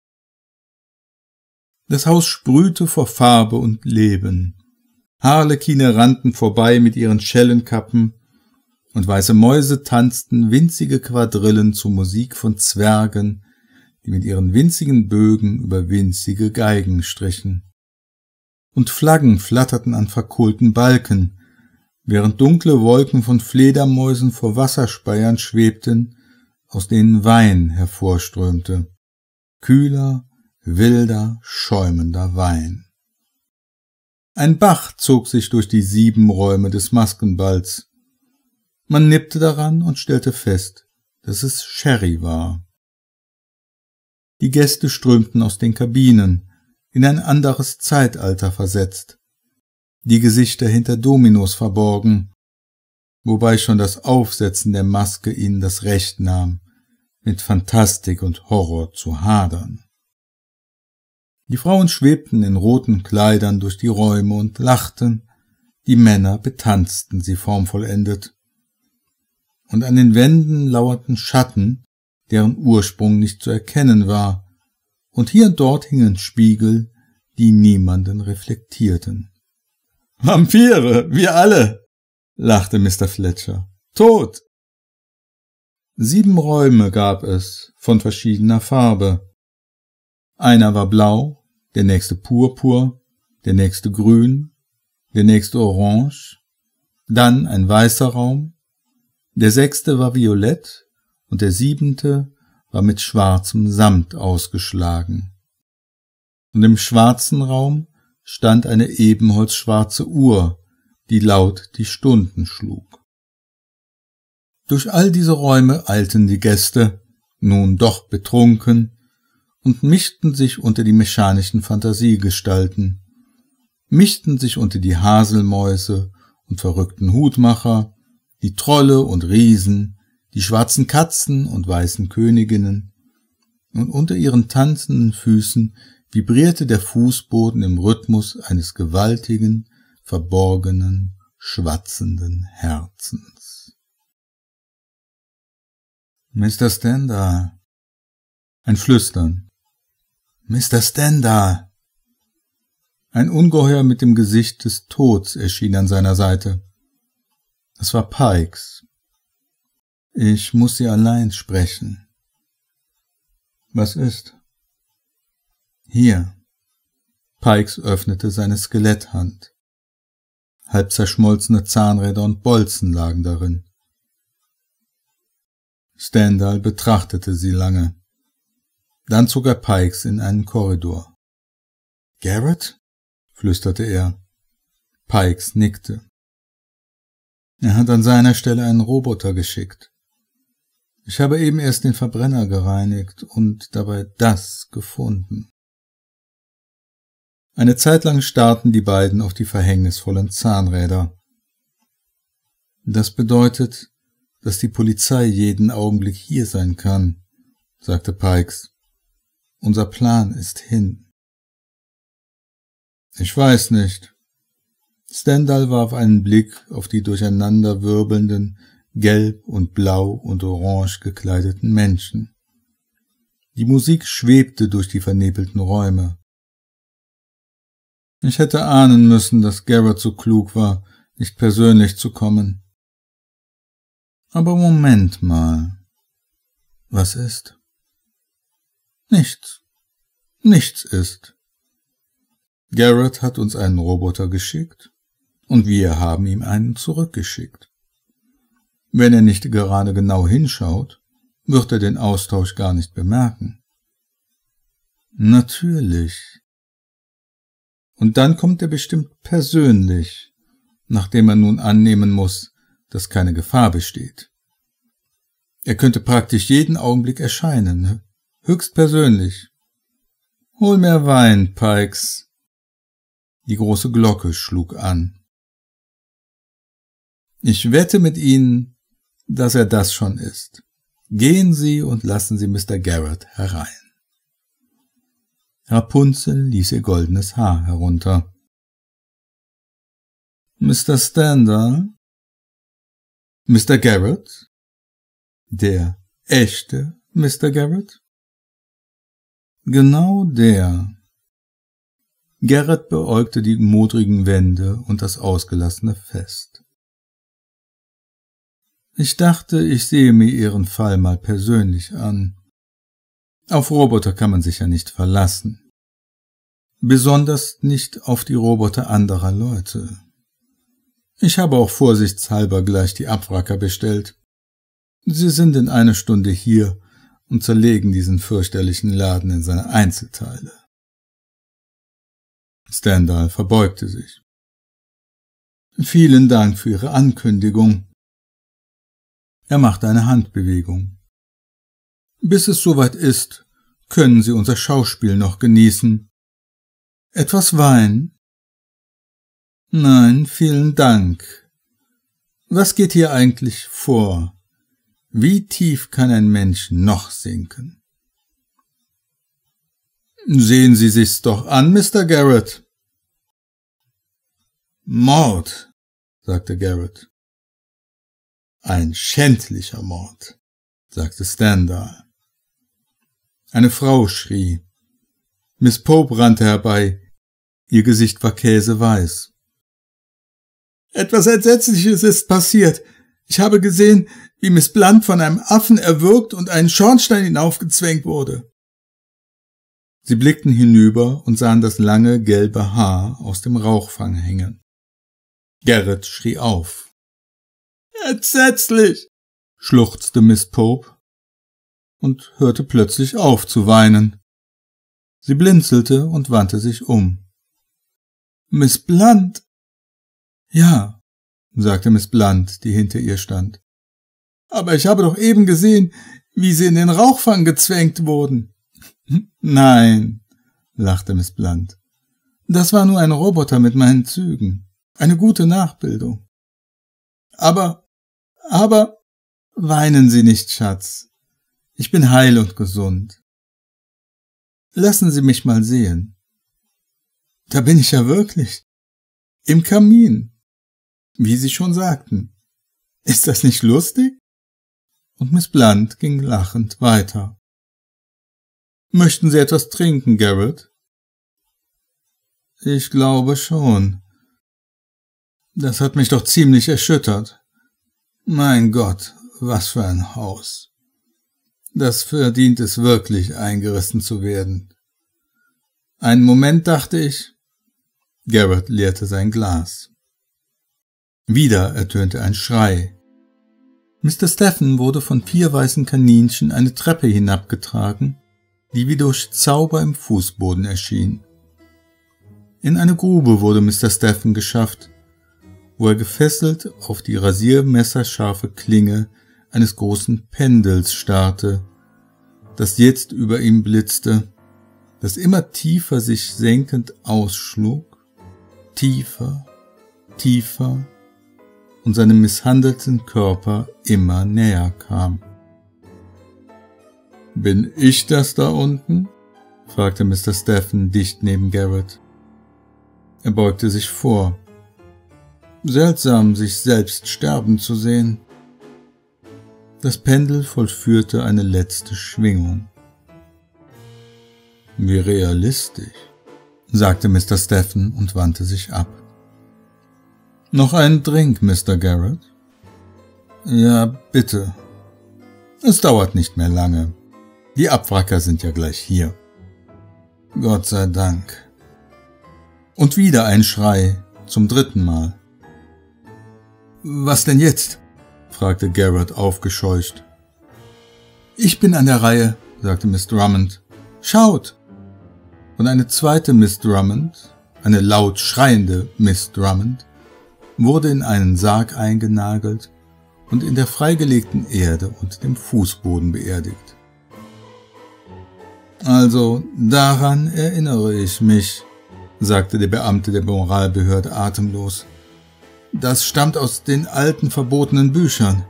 Das Haus sprühte vor Farbe und Leben. Harlekine rannten vorbei mit ihren Schellenkappen, und weiße Mäuse tanzten winzige Quadrillen zur Musik von Zwergen, die mit ihren winzigen Bögen über winzige Geigen strichen. Und Flaggen flatterten an verkohlten Balken, während dunkle Wolken von Fledermäusen vor Wasserspeiern schwebten, aus denen Wein hervorströmte. Kühler, wilder, schäumender Wein. Ein Bach zog sich durch die 7 Räume des Maskenballs. Man nippte daran und stellte fest, dass es Sherry war. Die Gäste strömten aus den Kabinen, in ein anderes Zeitalter versetzt, die Gesichter hinter Dominos verborgen, wobei schon das Aufsetzen der Maske ihnen das Recht nahm, mit Phantastik und Horror zu hadern. Die Frauen schwebten in roten Kleidern durch die Räume und lachten, die Männer betanzten sie formvollendet. Und an den Wänden lauerten Schatten, deren Ursprung nicht zu erkennen war, und hier und dort hingen Spiegel, die niemanden reflektierten. »Vampire, wir alle«, lachte Mr. Fletcher. »Tot!« 7 Räume gab es, von verschiedener Farbe. Einer war blau, der nächste purpur, der nächste grün, der nächste orange, dann ein weißer Raum, der 6. war violett und der 7. war mit schwarzem Samt ausgeschlagen. Und im schwarzen Raum stand eine ebenholzschwarze Uhr, die laut die Stunden schlug. Durch all diese Räume eilten die Gäste, nun doch betrunken, und mischten sich unter die mechanischen Fantasiegestalten, mischten sich unter die Haselmäuse und verrückten Hutmacher, die Trolle und Riesen, die schwarzen Katzen und weißen Königinnen, und unter ihren tanzenden Füßen vibrierte der Fußboden im Rhythmus eines gewaltigen, verborgenen, schwatzenden Herzens. »Mr. Stendhal«, ein Flüstern. »Mr. Stendhal!« Ein Ungeheuer mit dem Gesicht des Tods erschien an seiner Seite. Es war Pikes. »Ich muss Sie allein sprechen.« »Was ist?« »Hier.« Pikes öffnete seine Skeletthand. Halb zerschmolzene Zahnräder und Bolzen lagen darin. Stendhal betrachtete sie lange. Dann zog er Pikes in einen Korridor. »Garrett?« flüsterte er. Pikes nickte. Er hat an seiner Stelle einen Roboter geschickt. Ich habe eben erst den Verbrenner gereinigt und dabei das gefunden. Eine Zeit lang starrten die beiden auf die verhängnisvollen Zahnräder. Das bedeutet, dass die Polizei jeden Augenblick hier sein kann, sagte Pikes. Unser Plan ist hin. Ich weiß nicht. Stendhal warf einen Blick auf die durcheinander wirbelnden, gelb und blau und orange gekleideten Menschen. Die Musik schwebte durch die vernebelten Räume. Ich hätte ahnen müssen, dass Garrett so klug war, nicht persönlich zu kommen. Aber Moment mal. Was ist? Nichts. Nichts ist. Garrett hat uns einen Roboter geschickt und wir haben ihm einen zurückgeschickt. Wenn er nicht gerade genau hinschaut, wird er den Austausch gar nicht bemerken. Natürlich. Und dann kommt er bestimmt persönlich, nachdem er nun annehmen muss, dass keine Gefahr besteht. Er könnte praktisch jeden Augenblick erscheinen, höchstpersönlich. Hol mehr Wein, Pikes. Die große Glocke schlug an. Ich wette mit Ihnen, dass er das schon ist. Gehen Sie und lassen Sie Mr. Garrett herein. Rapunzel ließ ihr goldenes Haar herunter. »Mr. Stendhal? Mr. Garrett? Der echte Mr. Garrett?« »Genau der.« Garrett beäugte die modrigen Wände und das ausgelassene Fest. »Ich dachte, ich sehe mir Ihren Fall mal persönlich an. Auf Roboter kann man sich ja nicht verlassen. Besonders nicht auf die Roboter anderer Leute. Ich habe auch vorsichtshalber gleich die Abwracker bestellt. Sie sind in einer Stunde hier und zerlegen diesen fürchterlichen Laden in seine Einzelteile.« Stendhal verbeugte sich. »Vielen Dank für Ihre Ankündigung.« Er machte eine Handbewegung. »Bis es soweit ist, können Sie unser Schauspiel noch genießen. Etwas Wein?« »Nein, vielen Dank. Was geht hier eigentlich vor? Wie tief kann ein Mensch noch sinken?« »Sehen Sie sich's doch an, Mr. Garrett.« »Mord«, sagte Garrett. »Ein schändlicher Mord«, sagte Stendhal. Eine Frau schrie. Miss Pope rannte herbei. Ihr Gesicht war käseweiß. »Etwas Entsetzliches ist passiert. Ich habe gesehen, wie Miss Blunt von einem Affen erwürgt und einen Schornstein hinaufgezwängt wurde.« Sie blickten hinüber und sahen das lange, gelbe Haar aus dem Rauchfang hängen. Garrett schrie auf. »Entsetzlich«, schluchzte Miss Pope und hörte plötzlich auf zu weinen. Sie blinzelte und wandte sich um. »Miss Blunt?« »Ja«, sagte Miss Blunt, die hinter ihr stand. »Aber ich habe doch eben gesehen, wie Sie in den Rauchfang gezwängt wurden.« »Nein«, lachte Miss Blunt. »Das war nur ein Roboter mit meinen Zügen. Eine gute Nachbildung.« Aber, weinen Sie nicht, Schatz. Ich bin heil und gesund. Lassen Sie mich mal sehen. Da bin ich ja wirklich. Im Kamin. Wie Sie schon sagten. Ist das nicht lustig?« Und Miss Blunt ging lachend weiter. »Möchten Sie etwas trinken, Garrett?« »Ich glaube schon. Das hat mich doch ziemlich erschüttert. Mein Gott, was für ein Haus. Das verdient es wirklich, eingerissen zu werden. Einen Moment dachte ich.« Garrett leerte sein Glas. Wieder ertönte ein Schrei. Mr. Stephen wurde von 4 weißen Kaninchen eine Treppe hinabgetragen, die wie durch Zauber im Fußboden erschien. In eine Grube wurde Mr. Stephen geschafft, wo er gefesselt auf die rasiermesserscharfe Klinge eines großen Pendels starrte, das jetzt über ihm blitzte, das immer tiefer sich senkend ausschlug, tiefer, tiefer, und seinem misshandelten Körper immer näher kam. »Bin ich das da unten?« fragte Mr. Stephen dicht neben Garrett. Er beugte sich vor. Seltsam, sich selbst sterben zu sehen. Das Pendel vollführte eine letzte Schwingung. »Wie realistisch«, sagte Mr. Stephen und wandte sich ab. »Noch einen Drink, Mr. Garrett?« »Ja, bitte. Es dauert nicht mehr lange. Die Abwracker sind ja gleich hier.« »Gott sei Dank.« Und wieder ein Schrei, zum 3. Mal. »Was denn jetzt?« fragte Garrett aufgescheucht. »Ich bin an der Reihe«, sagte Miss Drummond. »Schaut!« Und eine zweite Miss Drummond, eine laut schreiende Miss Drummond, wurde in einen Sarg eingenagelt und in der freigelegten Erde unter dem Fußboden beerdigt. »Also, daran erinnere ich mich«, sagte der Beamte der Moralbehörde atemlos. »Das stammt aus den alten verbotenen Büchern.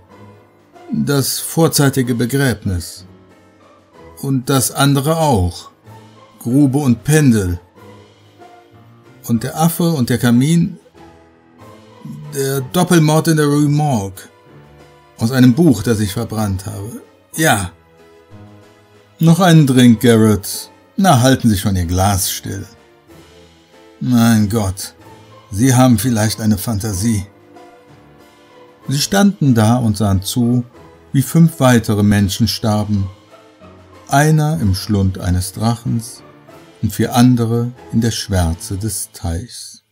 Das vorzeitige Begräbnis. Und das andere auch. Grube und Pendel. Und der Affe und der Kamin, der Doppelmord in der Rue Morgue. Aus einem Buch, das ich verbrannt habe. Ja. Noch einen Drink, Garrett. Na, halten Sie schon Ihr Glas still. Mein Gott, Sie haben vielleicht eine Fantasie. Sie standen da und sahen zu, wie 5 weitere Menschen starben. Einer im Schlund eines Drachens und 4 andere in der Schwärze des Teichs.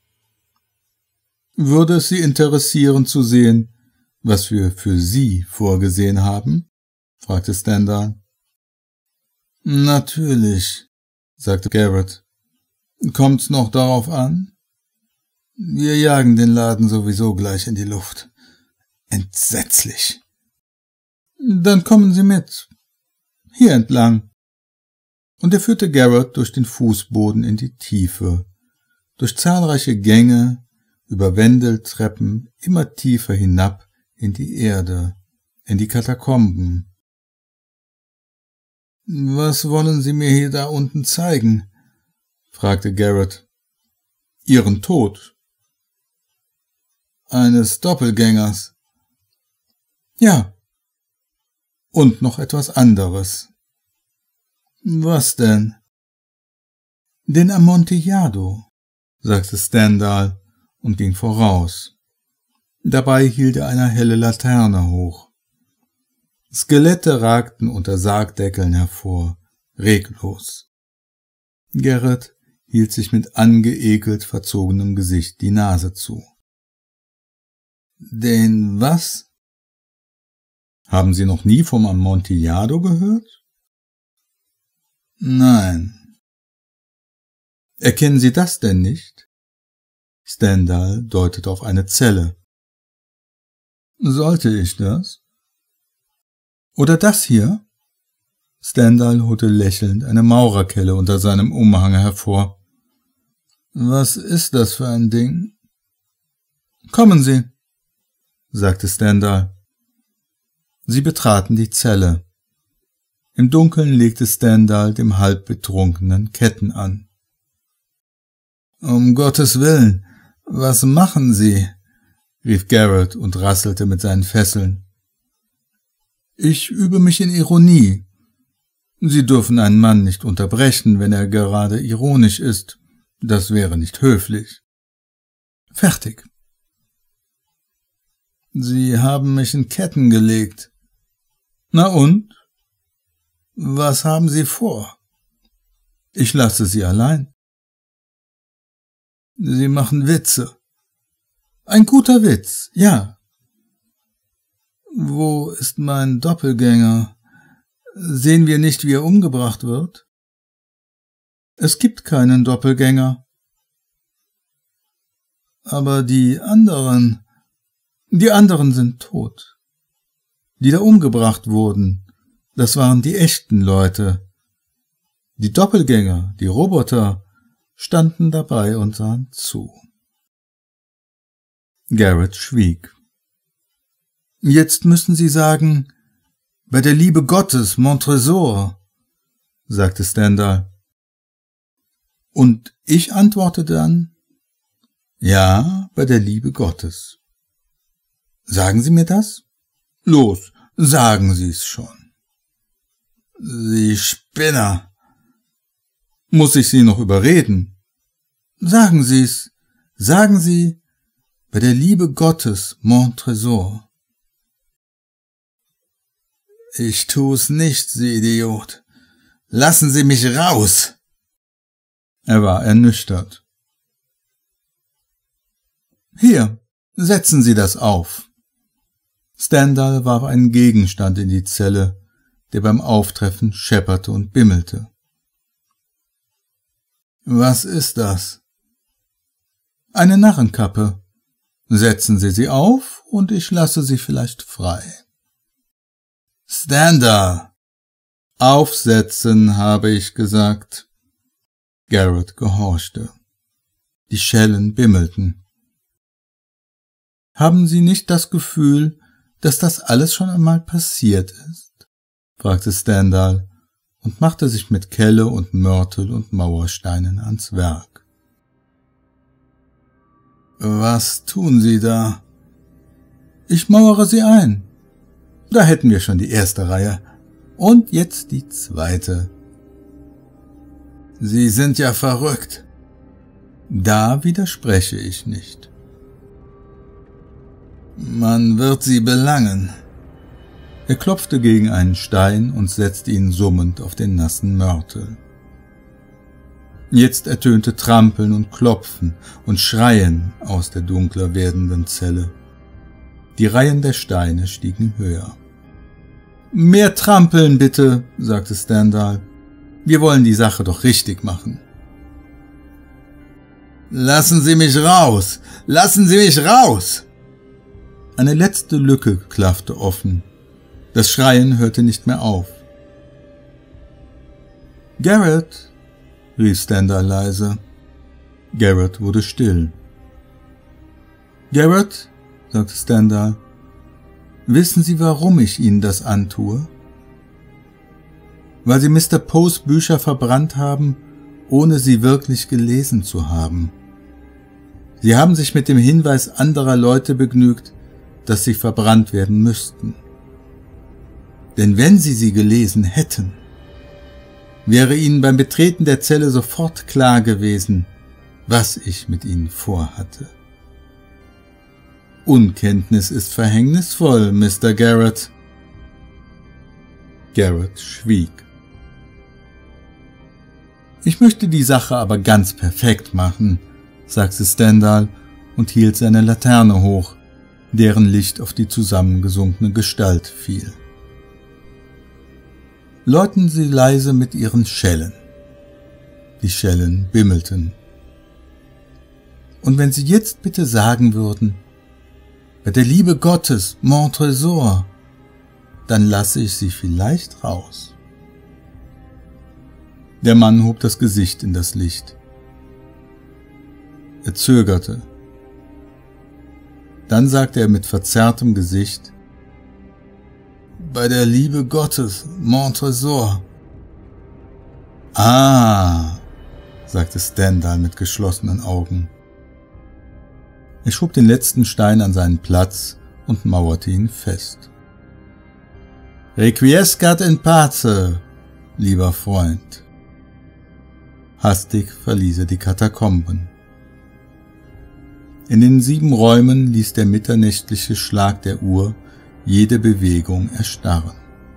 Würde es Sie interessieren zu sehen, was wir für Sie vorgesehen haben? Fragte Stendhal. Natürlich, sagte Garrett. Kommt's noch darauf an? Wir jagen den Laden sowieso gleich in die Luft. Entsetzlich. Dann kommen Sie mit. Hier entlang. Und er führte Garrett durch den Fußboden in die Tiefe, durch zahlreiche Gänge, über Wendeltreppen immer tiefer hinab in die Erde, in die Katakomben. Was wollen Sie mir hier da unten zeigen? Fragte Garrett. Ihren Tod. Eines Doppelgängers. Ja. Und noch etwas anderes. Was denn? Den Amontillado, sagte Stendhal und ging voraus. Dabei hielt er eine helle Laterne hoch. Skelette ragten unter Sargdeckeln hervor, reglos. Garrett hielt sich mit angeekelt verzogenem Gesicht die Nase zu. Den was? Haben Sie noch nie vom Amontillado gehört? Nein. Erkennen Sie das denn nicht? Stendhal deutete auf eine Zelle. Sollte ich das? Oder das hier? Stendhal holte lächelnd eine Maurerkelle unter seinem Umhang hervor. Was ist das für ein Ding? Kommen Sie, sagte Stendhal. Sie betraten die Zelle. Im Dunkeln legte Stendhal dem Halbbetrunkenen Ketten an. Um Gottes Willen, was machen Sie? Rief Garrett und rasselte mit seinen Fesseln. Ich übe mich in Ironie. Sie dürfen einen Mann nicht unterbrechen, wenn er gerade ironisch ist. Das wäre nicht höflich. Fertig. Sie haben mich in Ketten gelegt. Na und? Was haben Sie vor? Ich lasse Sie allein. Sie machen Witze. Ein guter Witz, ja. Wo ist mein Doppelgänger? Sehen wir nicht, wie er umgebracht wird? Es gibt keinen Doppelgänger. Aber die anderen sind tot. Die da umgebracht wurden, das waren die echten Leute. Die Doppelgänger, die Roboter, standen dabei und sahen zu. Garrett schwieg. Jetzt müssen Sie sagen, bei der Liebe Gottes, mon Trésor, sagte Stendhal. Und ich antwortete dann, ja, bei der Liebe Gottes. Sagen Sie mir das? Los, sagen Sie's schon. Sie Spinner. Muss ich Sie noch überreden? Sagen Sie's. Sagen Sie, bei der Liebe Gottes, mon Trésor. Ich tu's nicht, Sie Idiot. Lassen Sie mich raus. Er war ernüchtert. Hier, setzen Sie das auf. Stendhal warf einen Gegenstand in die Zelle, der beim Auftreffen schepperte und bimmelte. Was ist das? Eine Narrenkappe. Setzen Sie sie auf und ich lasse Sie vielleicht frei. Stendhal! Aufsetzen, habe ich gesagt. Garrett gehorchte. Die Schellen bimmelten. Haben Sie nicht das Gefühl, dass das alles schon einmal passiert ist? Fragte Stendhal und machte sich mit Kelle und Mörtel und Mauersteinen ans Werk. »Was tun Sie da?« »Ich mauere sie ein. Da hätten wir schon die erste Reihe. Und jetzt die zweite.« »Sie sind ja verrückt.« »Da widerspreche ich nicht.« »Man wird Sie belangen.« Er klopfte gegen einen Stein und setzte ihn summend auf den nassen Mörtel. Jetzt ertönte Trampeln und Klopfen und Schreien aus der dunkler werdenden Zelle. Die Reihen der Steine stiegen höher. »Mehr Trampeln, bitte«, sagte Stendhal. »Wir wollen die Sache doch richtig machen.« »Lassen Sie mich raus! Lassen Sie mich raus!« Eine letzte Lücke klaffte offen. Das Schreien hörte nicht mehr auf. »Garrett«, rief Stendhal leise. Garrett wurde still. »Garrett«, sagte Stendhal, »wissen Sie, warum ich Ihnen das antue? Weil Sie Mr. Poes Bücher verbrannt haben, ohne sie wirklich gelesen zu haben. Sie haben sich mit dem Hinweis anderer Leute begnügt, dass sie verbrannt werden müssten. Denn wenn Sie gelesen hätten, wäre Ihnen beim Betreten der Zelle sofort klar gewesen, was ich mit Ihnen vorhatte. Unkenntnis ist verhängnisvoll, Mr. Garrett.« Garrett schwieg. »Ich möchte die Sache aber ganz perfekt machen«, sagte Stendhal und hielt seine Laterne hoch, deren Licht auf die zusammengesunkene Gestalt fiel. »Läuten Sie leise mit Ihren Schellen.« Die Schellen bimmelten. »Und wenn Sie jetzt bitte sagen würden, bei der Liebe Gottes, mon Trésor, dann lasse ich Sie vielleicht raus.« Der Mann hob das Gesicht in das Licht. Er zögerte. Dann sagte er mit verzerrtem Gesicht, »Bei der Liebe Gottes, mon Trésor.« »Ah«, sagte Stendhal mit geschlossenen Augen. Er schob den letzten Stein an seinen Platz und mauerte ihn fest. »Requiescat in pace, lieber Freund.« Hastig verließ er die Katakomben. In den 7 Räumen ließ der mitternächtliche Schlag der Uhr jede Bewegung erstarren.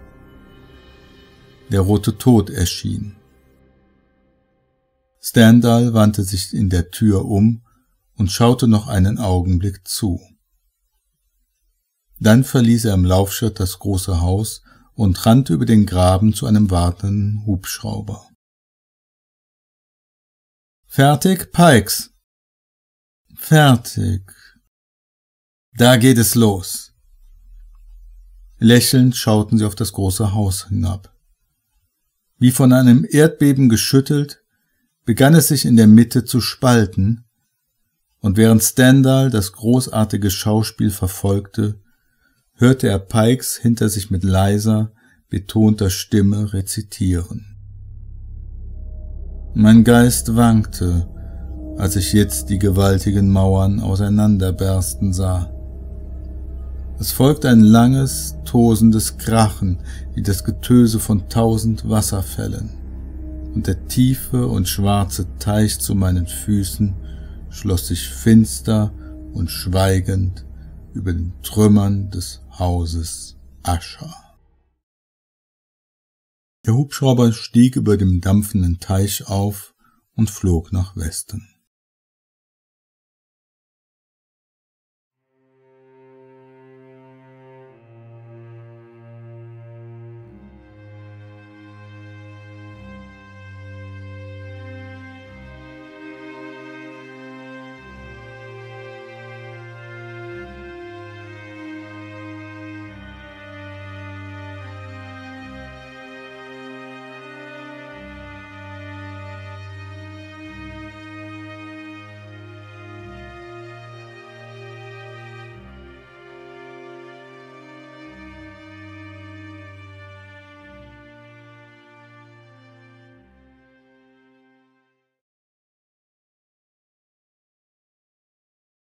Der rote Tod erschien. Stendhal wandte sich in der Tür um und schaute noch einen Augenblick zu. Dann verließ er im Laufschritt das große Haus und rannte über den Graben zu einem wartenden Hubschrauber. »Fertig, Pikes?« »Fertig. Da geht es los.« Lächelnd schauten sie auf das große Haus hinab. Wie von einem Erdbeben geschüttelt, begann es sich in der Mitte zu spalten, und während Stendhal das großartige Schauspiel verfolgte, hörte er Pikes hinter sich mit leiser, betonter Stimme rezitieren. Mein Geist wankte, als ich jetzt die gewaltigen Mauern auseinanderbersten sah. Es folgte ein langes, tosendes Krachen wie das Getöse von 1000 Wasserfällen, und der tiefe und schwarze Teich zu meinen Füßen schloss sich finster und schweigend über den Trümmern des Hauses Usher. Der Hubschrauber stieg über dem dampfenden Teich auf und flog nach Westen.